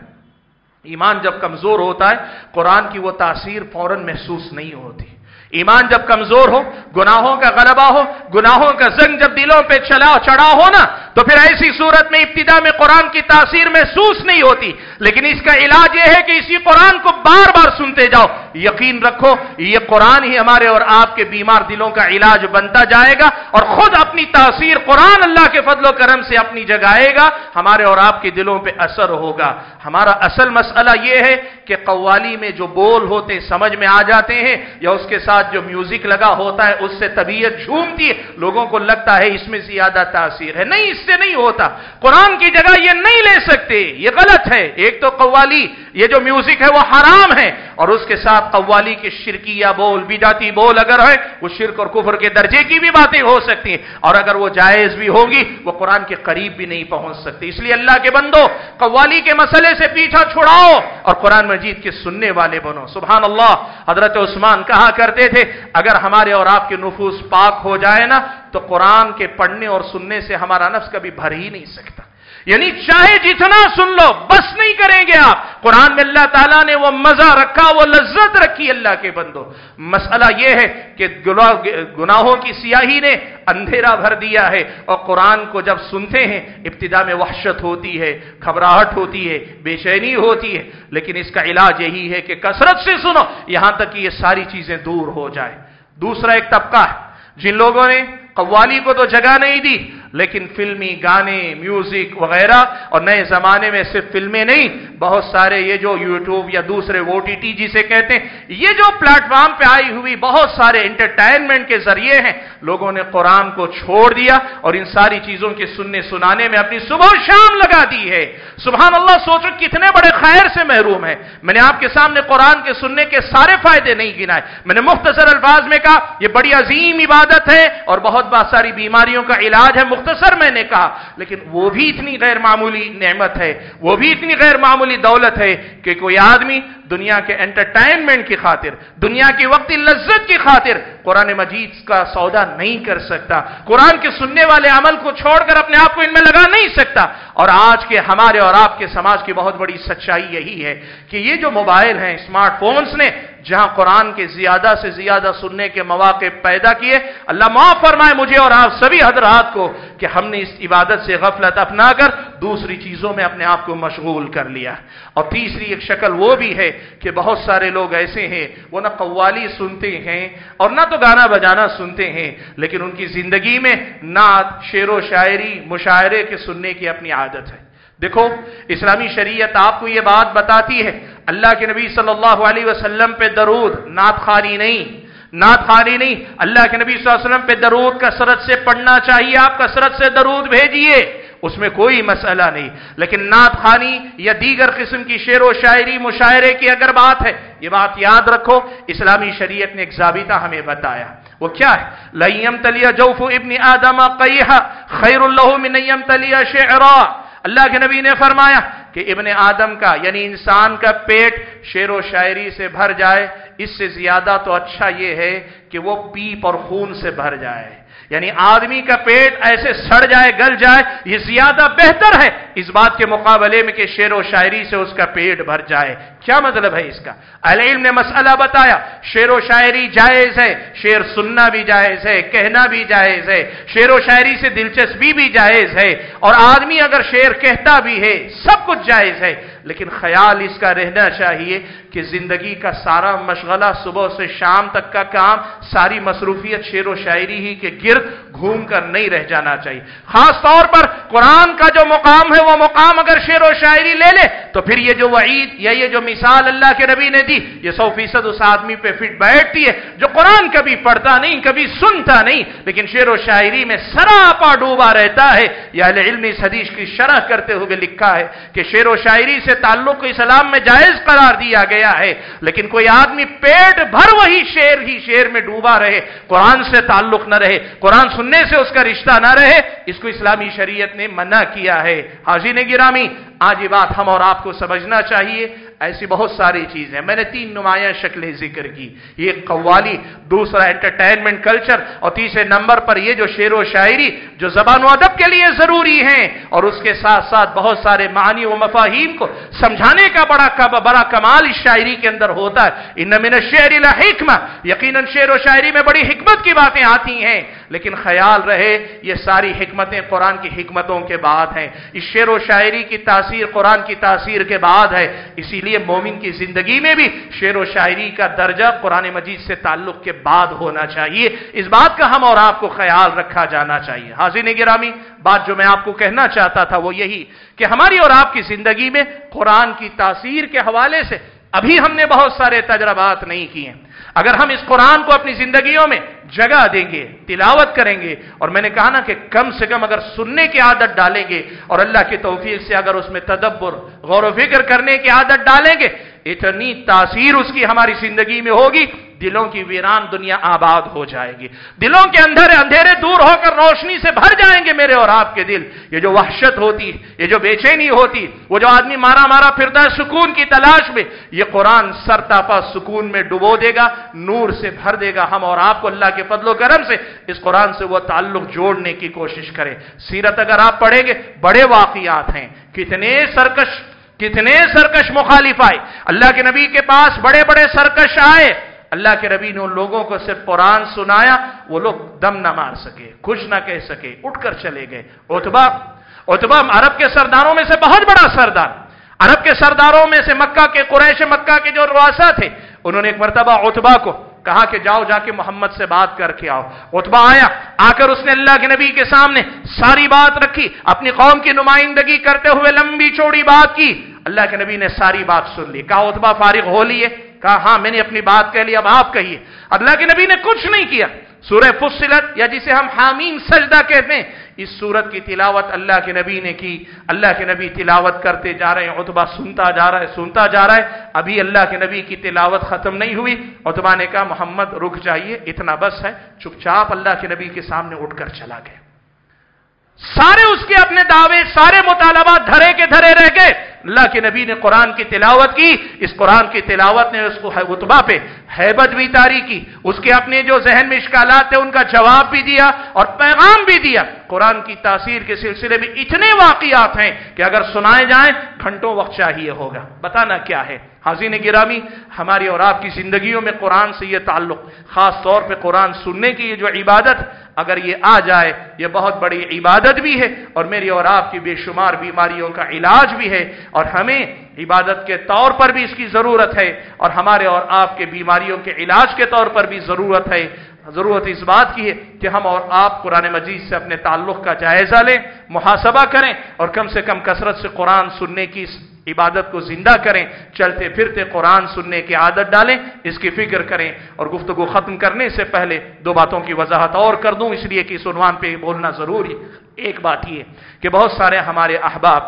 ईमान जब कमजोर होता है, कुरान की वो तासीर फौरन महसूस नहीं होती। ईमान जब कमजोर हो, गुनाहों का गलबा हो, गुनाहों का जंग जब दिलों पे चला चढ़ा हो ना, तो फिर ऐसी सूरत में इब्तिदा में कुरान की तासीर महसूस नहीं होती। लेकिन इसका इलाज यह है कि इसी कुरान को बार बार सुनते जाओ। यकीन रखो, ये कुरान ही हमारे और आपके बीमार दिलों का इलाज बनता जाएगा और खुद अपनी तासीर कुरान अल्लाह के फजलो करम से अपनी जगाएगा, हमारे और आपके दिलों पे असर होगा। हमारा असल मसला यह है कि कव्वाली में जो बोल होते समझ में आ जाते हैं या उसके साथ जो म्यूजिक लगा होता है उससे तबीयत झूमती है, लोगों को लगता है इसमें ज्यादा तासीर है। नहीं, इससे नहीं होता। कुरान की जगह ये नहीं ले सकते, ये गलत है। एक तो कव्वाली, ये जो म्यूजिक है वो हराम है, और उसके साथ कव्वाली के शिरकिया बोल, बिदाती बोल अगर है, वो शिरक और कुफ्र के दर्जे की भी बातें हो सकती हैं, और अगर वो जायज भी होगी वो कुरान के करीब भी नहीं पहुंच सकती। इसलिए अल्लाह के बंदो, कव्वाली के मसले से पीछा छुड़ाओ और कुरान मजीद के सुनने वाले बनो। सुभान अल्लाह, हजरत उस्मान कहा करते थे, अगर हमारे और आपके नुफूस पाक हो जाए ना, तो कुरान के पढ़ने और सुनने से हमारा नफ्स कभी भर ही नहीं सकता। यानी चाहे जितना सुन लो, बस नहीं करेंगे आप। कुरान में अल्लाह ताला ने वो मजा रखा, वो लज्जत रखी अल्लाह के बंदो। मसला यह है कि गुनाहों की सियाही ने अंधेरा भर दिया है, और कुरान को जब सुनते हैं इब्तिदा में वहशत होती है, घबराहट होती है, बेचैनी होती है। लेकिन इसका इलाज यही है कि कसरत से सुनो, यहां तक कि ये सारी चीजें दूर हो जाए। दूसरा एक तबका है जिन लोगों ने कव्वाली को तो जगह नहीं दी, लेकिन फिल्मी गाने, म्यूजिक वगैरह, और नए जमाने में सिर्फ फिल्में नहीं, बहुत सारे ये जो यूट्यूब या दूसरे ओटीटी जिसे कहते हैं, ये जो प्लेटफॉर्म पे आई हुई बहुत सारे एंटरटेनमेंट के जरिए हैं, लोगों ने कुरान को छोड़ दिया और इन सारी चीजों के सुनने सुनाने में अपनी सुबह शाम लगा दी है। सुभान अल्लाह, सोचो कितने बड़े खैर से महरूम है। मैंने आपके सामने कुरान के सुनने के सारे फायदे नहीं गिनाए, मैंने मुख्तसर अल्फाज में कहा यह बड़ी अजीम इबादत है और बहुत बहुत सारी बीमारियों का इलाज है, मुख्तसर मैंने कहा। लेकिन वो भी इतनी गैर मामूली नेमत है, वो भी इतनी गैर मामूली दौलत है कि कोई आदमी दुनिया के एंटरटेनमेंट की खातिर, दुनिया की वक्ती लज्जत की खातिर कुरान मजीद का सौदा नहीं कर सकता, कुरान के सुनने वाले अमल को छोड़कर अपने आप को इनमें लगा नहीं सकता। और आज के हमारे और आपके समाज की बहुत बड़ी सच्चाई यही है कि ये जो मोबाइल हैं, स्मार्टफोन्स ने जहां कुरान के ज्यादा से ज्यादा सुनने के मौके पैदा किए, अल्लाह माफ फरमाए मुझे और आप सभी हजरात को कि हमने इस इबादत से गफलत अपनाकर दूसरी चीजों में अपने आप को मशगूल कर लिया। और तीसरी एक शक्ल वो भी है कि बहुत सारे लोग ऐसे हैं, वो ना कव्वाली सुनते हैं और ना तो गाना बजाना सुनते हैं, लेकिन उनकी जिंदगी में नात, शेरो शायरी, मुशायरे के सुनने की अपनी आदत है। देखो, इस्लामी शरीयत आपको यह बात बताती है, अल्लाह के नबी सल्लल्लाहु अलैहि वसल्लम पे दरूद, नात खानी नहीं, नात खानी नहीं, अल्लाह के नबी सल्लल्लाहु अलैहि वसल्लम पे दरूद कसरत से पढ़ना चाहिए, आप कसरत से दरूद भेजिए, उसमें कोई मसला नहीं। लेकिन नात खानी या दीगर किस्म की शेरो शायरी, मुशायरे की अगर बात है, ये बात याद रखो, इस्लामी शरीयत ने एक जाबिता हमें बताया। वो क्या है? लयम तलिया जौफु इब्न आदम क़य्हा खैरुल लहु मिन यम तलिया शि'रा। अल्लाह के नबी ने फरमाया कि इब्ने आदम का यानी इंसान का पेट शेरो शायरी से भर जाए, इससे ज्यादा तो अच्छा यह है कि वो पीप और खून से भर जाए, यानी आदमी का पेट ऐसे सड़ जाए, गल जाए, ये ज्यादा बेहतर है इस बात के मुकाबले में कि शेरो शायरी से उसका पेट भर जाए। क्या मतलब है इसका? अहले इल्म ने मसला बताया, शेरो शायरी जायज है, शेर सुनना भी जायज है, कहना भी जायज है, शेरो शायरी से दिलचस्पी भी जायज है, और आदमी अगर शेर कहता भी है, सब कुछ जायज है, लेकिन ख्याल इसका रहना चाहिए कि जिंदगी का सारा मशगला, सुबह से शाम तक का काम, सारी मसरूफियत शेरो शायरी ही के गिर्द घूम कर नहीं रह जाना चाहिए। खास तौर पर कुरान का जो मुकाम है, वो मुकाम अगर शेरो शायरी ले ले तो फिर ये जो वईद या ये जो मिसाल अल्लाह के नबी ने दी, ये सौ फीसद उस आदमी पे फिट बैठती है जो कुरान कभी पढ़ता नहीं, कभी सुनता नहीं, लेकिन शेरो शायरी में सरापा डूबा रहता है। यह अहले इल्म इस हदीस की शरह करते हुए लिखा है कि शेरो शायरी से ताल्लुक को इस्लाम में जायज करार दिया गया है, लेकिन कोई आदमी पेट भर वही शेर ही शेर में डूबा रहे, कुरान से ताल्लुक न रहे, कुरान सुनने से उसका रिश्ता न रहे, इसको इस्लामी शरीयत ने मना किया है। हाज़िरीन गिरामी, आज ये बात हम और आपको समझना चाहिए। ऐसी बहुत सारी चीजें, मैंने तीन नुमाया शक्लें जिक्र की, ये कव्वाली, दूसरा एंटरटेनमेंट कल्चर, और तीसरे नंबर पर ये जो शेरो शायरी जो जबान व अदब के लिए जरूरी हैं, और उसके साथ साथ बहुत सारे मानी व मफाहीम को समझाने का बड़ा कब, बड़ा कमाल इस शायरी के अंदर होता है। इन्न मिन अश-शि'रि लहिकमा, यकीनन शेर व शायरी में बड़ी हिकमत की बातें आती हैं, लेकिन ख्याल रहे ये सारी हिकमतें कुरान की हिकमतों के बाद हैं। इस शेर व शायरी की तासीर कुरान की तासीर के बाद है, इसीलिए मोमिन की जिंदगी में भी शेर व शायरी का दर्जा कुरान मजीद से ताल्लुक के बाद होना चाहिए। इस बात का हम और आपको ख्याल रखा जाना चाहिए। हाज़िरीन गिरामी, बात जो मैं आपको कहना चाहता था वो यही कि हमारी और आपकी जिंदगी में कुरान की तासीर के हवाले से अभी हमने बहुत सारे तजरबात नहीं किए। अगर हम इस कुरान को अपनी जिंदगियों में जगह देंगे, तिलावत करेंगे, और मैंने कहा ना कि कम से कम अगर सुनने की आदत डालेंगे और अल्लाह की तौफीक से अगर उसमें तदब्बुर, गौर व फिक्र करने की आदत डालेंगे, इतनी तासीर उसकी हमारी जिंदगी में होगी, दिलों की वीरान दुनिया आबाद हो जाएगी, दिलों के अंधेरे अंधेरे दूर होकर रोशनी से भर जाएंगे मेरे और आपके दिल। ये जो वहशत होती, ये जो बेचैनी होती, वो जो आदमी मारा मारा फिरता है सुकून की तलाश में, ये कुरान सरतापा सुकून में डुबो देगा, नूर से भर देगा। हम और आपको अल्लाह के फजलो करम से इस कुरान से वो ताल्लुक जोड़ने की कोशिश करें। सीरत अगर आप पढ़ेंगे, बड़े वाकयात हैं, कितने सरकश कितने सरकश मुखालिफ आए, अल्लाह के नबी के पास बड़े बड़े सरकश आए, अल्लाह के नबी ने उन लोगों को सिर्फ कुरान सुनाया, वो लोग दम ना मार सके, कुछ ना कह सके, उठकर चले गए। उतबा उतबा अरब के सरदारों में से बहुत बड़ा सरदार, अरब के सरदारों में से मक्का के, कुरैश मक्का के जो रुआसा थे, उन्होंने एक मरतबा उतबा को कहा कि जाओ जाके मोहम्मद से बात करके आओ। उतबा आया, आकर उसने अल्लाह के नबी के सामने सारी बात रखी, अपनी कौम की नुमाइंदगी करते हुए लंबी चौड़ी बात की। अल्लाह के नबी ने सारी बात सुन ली। कहा उतबा फारिग हो लिए? कहा हाँ मैंने अपनी बात कह ली, अब आप कहिए। अल्लाह के नबी ने कुछ नहीं किया। सूरह फुस्सिलत या जिसे हम हामीम सजदा कहते हैं, इस सूरत की तिलावत अल्लाह के नबी ने की। अल्लाह के नबी तिलावत करते जा रहे हैं, उतबा सुनता जा रहा है सुनता जा रहा है। अभी अल्लाह के नबी की तिलावत खत्म नहीं हुई, उतबा ने कहा मोहम्मद रुक जाइए, इतना बस है। चुपचाप अल्लाह के नबी के सामने उठकर चला गया। सारे उसके अपने दावे, सारे मुतालबात धरे के धरे रह गए, اللہ کے نبی نے قرآن کی تلاوت کی، اس قرآن کی تلاوت نے اس کو عتبہ پہ ہیبت بھی طاری کی، اس کے اپنے جو ذہن میں اشکالات تھے ان کا جواب بھی دیا اور پیغام بھی دیا۔ قرآن کی تاثیر کے سلسلے میں اتنے واقعات ہیں کہ اگر سنائے جائیں گھنٹوں وقت چاہیے ہوگا، بتانا کیا ہے۔ حاضرین گرامی، ہماری اور آپ کی زندگیوں میں قرآن سے یہ تعلق، خاص طور پہ قرآن سننے کی یہ جو عبادت اگر یہ آ جائے، یہ بہت بڑی عبادت بھی ہے اور میری اور آپ کی بے شمار بیماریوں کا علاج بھی ہے، اور ہمیں عبادت کے طور پر بھی اس کی ضرورت ہے اور ہمارے اور آپ کے بیماریوں کے علاج کے طور پر بھی ضرورت ہے۔ ضرورت اس بات کی ہے کہ ہم اور آپ قرآن مجید سے اپنے تعلق کا جائزہ لیں، محاسبہ کریں اور کم سے کم کثرت سے قرآن سننے کی عبادت کو زندہ کریں، چلتے پھرتے قرآن سننے کی عادت ڈالیں، اس کی فکر کریں۔ اور گفتگو ختم کرنے سے پہلے دو باتوں کی وضاحت اور کر دوں، اس لیے کہ اس عنوان پہ بولنا ضروری۔ ایک بات یہ کہ بہت سارے ہمارے احباب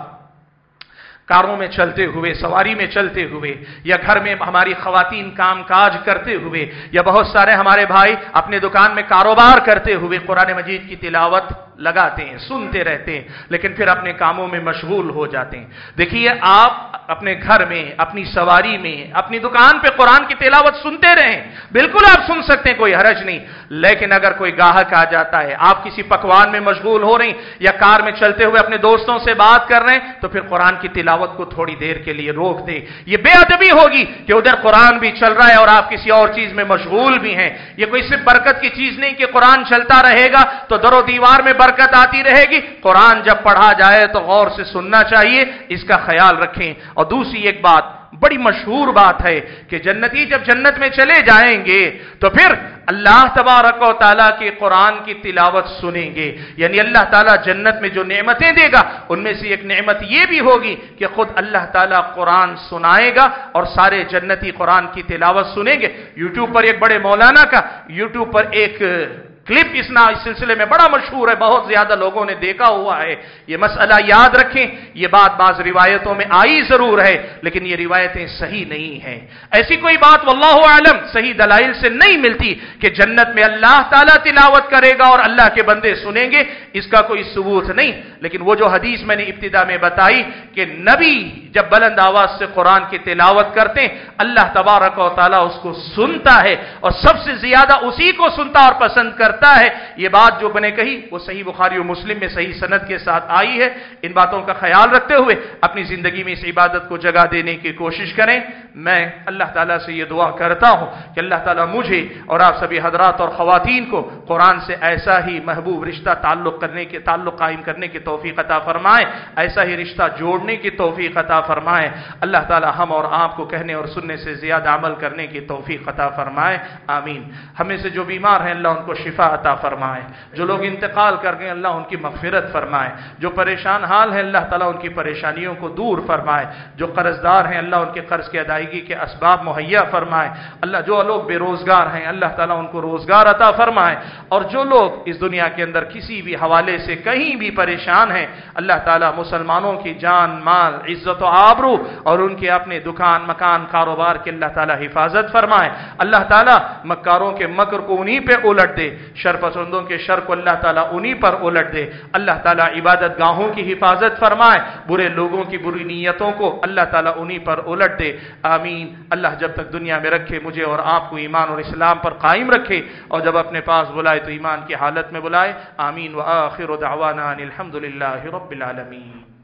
کاروں میں چلتے ہوئے، سواری میں چلتے ہوئے، یا گھر میں ہماری خواتین کام کاج کرتے ہوئے، یا بہت سارے ہمارے بھائی اپنے دکان میں کاروبار کرتے ہوئے قرآن مجید کی تلاوت لگاتے ہیں، سنتے رہتے ہیں، لیکن پھر اپنے کاموں میں مشغول ہو جاتے ہیں۔ دیکھیے، آپ اپنے گھر میں، اپنی سواری میں، اپنی دکان پہ قرآن کی تلاوت سنتے رہیں، بالکل آپ سن سکتے ہیں، کوئی حرج نہیں۔ لیکن اگر کوئی گاہک آ جاتا ہے، آپ کسی پکوان میں مشغول ہو رہی یا کار میں چلتے ہوئے اپنے دوستوں سے بات کر رہے ہیں، تو پھر قرآن کی تلاوت کو تھوڑی دیر کے لیے روک دے۔ یہ بے ادبی ہوگی کہ ادھر قرآن بھی چل رہا ہے اور آپ کسی اور چیز میں مشغول بھی ہیں۔ یہ کوئی صرف برکت کی چیز نہیں کہ قرآن چلتا رہے گا تو در و دیوار میں برکت آتی رہے گی۔ قرآن جب پڑھا جائے تو غور سے سننا چاہیے، اس کا خیال رکھیں۔ اور دوسری ایک بات، بڑی مشہور بات ہے کہ جنتی جب جنت میں چلے جائیں گے تو پھر اللہ تبارک و تعالیٰ کے قرآن کی تلاوت سنیں گے، یعنی اللہ تعالیٰ جنت میں جو نعمتیں دے گا ان میں سے ایک نعمت یہ بھی ہوگی کہ خود اللہ تعالیٰ قرآن سنائے گا اور سارے جنتی قرآن کی تلاوت سنیں گے۔ یوٹیوب پر ایک بڑے مولانا کا یوٹیوب پر ایک کلپ اس نا اس سلسلے میں بڑا مشہور ہے، بہت زیادہ لوگوں نے دیکھا ہوا ہے۔ یہ مسئلہ یاد رکھیں، یہ بات بعض روایتوں میں آئی ضرور ہے لیکن یہ روایتیں صحیح نہیں ہیں۔ ایسی کوئی بات واللہ اعلم صحیح دلائل سے نہیں ملتی کہ جنت میں اللہ تعالیٰ تلاوت کرے گا اور اللہ کے بندے سنیں گے، اس کا کوئی ثبوت نہیں۔ لیکن وہ جو حدیث میں نے ابتدا میں بتائی کہ نبی جب بلند آواز سے قرآن کی تلاوت کرتے ہیں، اللہ تبارک و تعالیٰ اس کو سنتا ہے اور سب سے زیادہ اسی کو سنتا اور پسند کرتا ہے۔ یہ بات جو میں نے کہی وہ صحیح بخاری و مسلم میں صحیح سند کے ساتھ آئی ہے۔ ان باتوں کا خیال رکھتے ہوئے اپنی زندگی میں اس عبادت کو جگہ دینے کی کوشش کریں۔ میں اللہ تعالیٰ سے یہ دعا کرتا ہوں کہ اللہ تعالیٰ مجھے اور آپ سبھی حضرات اور خواتین کو قرآن سے ایسا ہی محبوب رشتہ تعلق کرنے کے تعلق قائم کرنے کی توفیق عطا فرمائے، ایسا ہی رشتہ جوڑنے کی توفیق عطا فرمائے۔ اللہ تعالیٰ ہم اور آپ کو کہنے اور سننے سے زیادہ عمل کرنے کی توفیق عطا فرمائے، آمین۔ ہمیں سے جو بیمار ہیں اللہ ان کو شفا عطا فرمائے، جو لوگ انتقال کر گئے اللہ ان کی مغفرت فرمائے، جو پریشان حال ہیں اللہ تعالیٰ ان کی پریشانیوں کو دور فرمائے، جو قرض دار ہیں اللہ ان کے قرض کی ادائیگی کے اسباب مہیا فرمائے، اللہ جو لوگ بے روزگار ہیں اللہ تعالیٰ ان کو روزگار عطا فرمائے، اور جو لوگ اس دنیا کے اندر کسی بھی حوالے سے کہیں بھی پریشان ہیں اللہ تعالیٰ مسلمانوں کی جان مال عزت و آبرو اور ان کے اپنے دکان مکان کاروبار کے اللہ تعالیٰ حفاظت فرمائے، اللہ تعالیٰ مکاروں کے مکر کو انہی پہ الٹ دے، شر پسندوں کے شر کو اللہ تعالیٰ انہی پر الٹ دے، اللہ تعالیٰ عبادت گاہوں کی حفاظت فرمائے، برے لوگوں کی بری نیتوں کو اللہ تعالیٰ انہی پر الٹ دے، آمین۔ اللہ جب تک دنیا میں رکھے مجھے اور آپ کو ایمان اور اسلام پر قائم رکھے اور جب اپنے پاس بلائے تو ایمان کی حالت میں بلائے، آمین۔ وآخر دعوانا ان الحمد للہ رب العالمین۔